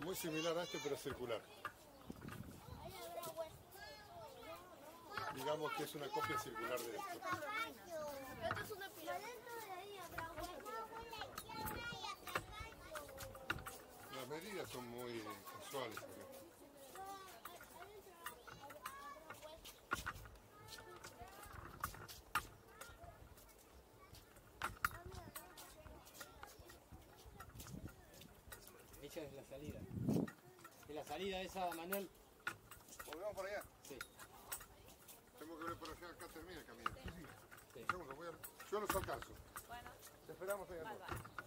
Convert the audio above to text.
muy similar a este, pero circular. Digamos que es una copia circular de esto. Esto es una pirámide. Las medidas son muy casuales. Esa es la salida. ¿Es la salida esa, Manuel? ¿Volvemos por allá? Sí. Tengo que ver por allá, acá termina el camino. Sí. Yo los alcanzo. Bueno. Te esperamos allá. Bye.